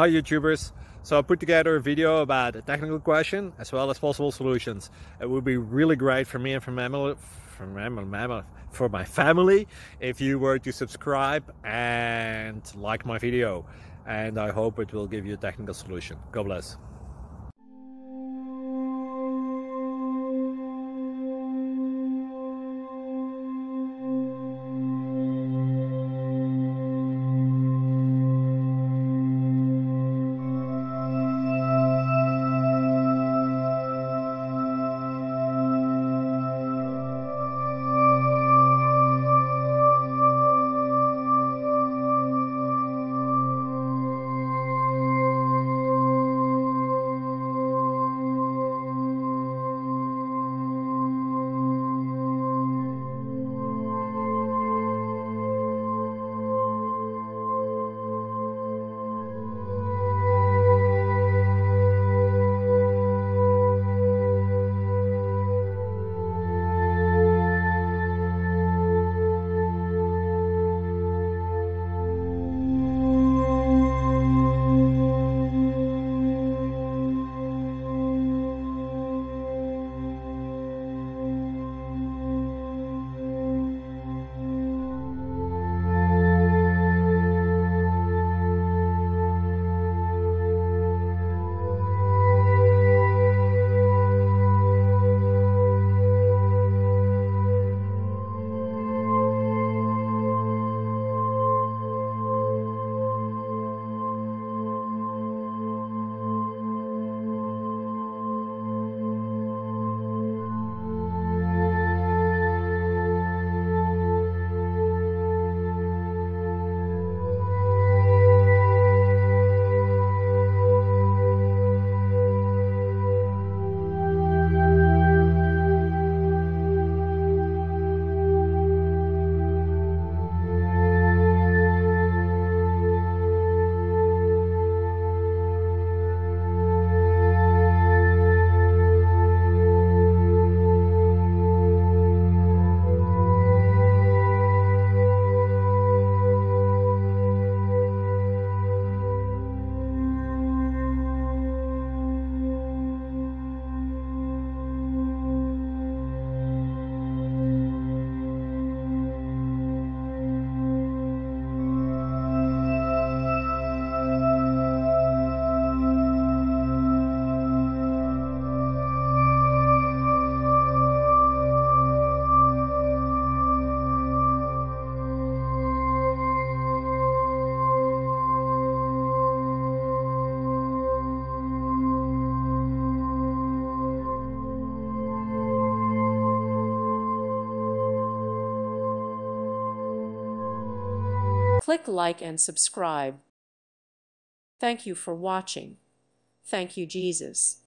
Hi YouTubers. So I put together a video about a technical question as well as possible solutions. It would be really great for me and for my family if you were to subscribe and like my video, and I hope it will give you a technical solution. God bless. Click like and subscribe. Thank you for watching. Thank you, Jesus.